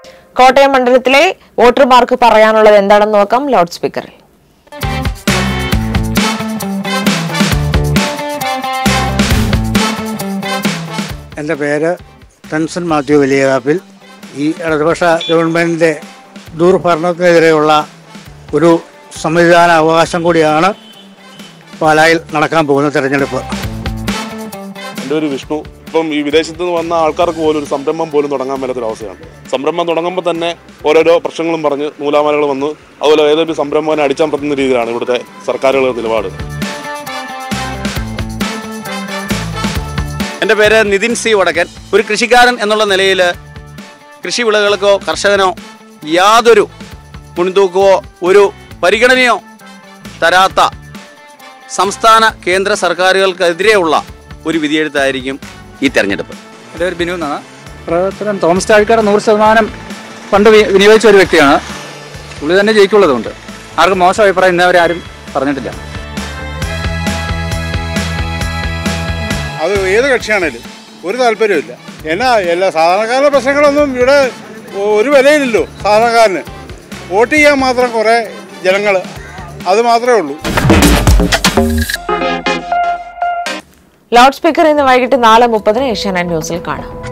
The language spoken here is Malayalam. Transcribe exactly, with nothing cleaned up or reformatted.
കോട്ടയം മണ്ഡലത്തിലെ വോട്ടർമാർക്ക് പറയാനുള്ളത് എന്താണെന്ന് നോക്കാം ലൗഡ് സ്പീക്കറിൽ. എൻ്റെ പേര് തൻസൻ മാത്യു വലിയകാപ്പിൽ. ഈ ഇടതുപക്ഷ ഗവൺമെൻറ്റിൻ്റെ ദുർഭരണത്തിനെതിരെയുള്ള ഒരു സംവിധാന അവകാശം കൂടിയാണ് പാലായിൽ നടക്കാൻ പോകുന്ന തെരഞ്ഞെടുപ്പ്. എൻ്റെ ഒരു വിഷ്ണു ഇപ്പം ഈ വിദേശത്ത് നിന്ന് വന്ന ആൾക്കാർക്ക് പോലും ഒരു സംരംഭം പോലും തുടങ്ങാൻ മേലാത്തൊരവസ്ഥയാണ്. സംരംഭം തുടങ്ങുമ്പോൾ തന്നെ ഓരോരോ പ്രശ്നങ്ങളും പറഞ്ഞ് നൂലാമാലകൾ വന്ന് അതുപോലെ ഏതൊരു സംരംഭം അടിച്ചാൻ പറ്റുന്ന രീതിയിലാണ് ഇവിടുത്തെ സർക്കാരുകളുടെ നിലപാട്. എൻ്റെ പേര് നിതിൻ സി വടക്കൻ. ഒരു കൃഷിക്കാരൻ എന്നുള്ള നിലയിൽ കൃഷി വിളകൾക്കോ കർഷകനോ യാതൊരു മുൻതൂക്കമോ ഒരു പരിഗണനയോ തരാത്ത സംസ്ഥാന കേന്ദ്ര സർക്കാരുകൾക്കെതിരെയുള്ള ഒരു വിധിയെഴുത്തായിരിക്കും ഈ തെരഞ്ഞെടുപ്പ്. എൻ്റെ പേര് ബിനു എന്നാണ്. പ്രവർത്തനം തോമസ് ചാഴിക്കാട് നൂറ് ശതമാനം ഫണ്ട് വിനിയോഗിച്ച ഒരു വ്യക്തിയാണ്. പുള്ളി തന്നെ ജയിക്കുള്ളതുകൊണ്ട് ആർക്കും മോശം അഭിപ്രായം ഇന്നവരെ ആരും പറഞ്ഞിട്ടില്ല. അത് ഏത് കക്ഷിയാണേലും ഒരു താല്പര്യമില്ല. എന്നാ എല്ലാ സാധാരണക്കാരുടെ പ്രശ്നങ്ങളൊന്നും ഇവിടെ ഒരു വിലയില്ലല്ലോ. സാധാരണക്കാരന് വോട്ട് ചെയ്യാൻ മാത്രം കുറേ ജനങ്ങൾ, അത് മാത്രമേ ഉള്ളൂ. ലൗഡ് സ്പീക്കർ ഇന്ന് വൈകിട്ട് നാല് മുപ്പതിന് ഏഷ്യാനെറ്റ് ന്യൂസിൽ കാണാം.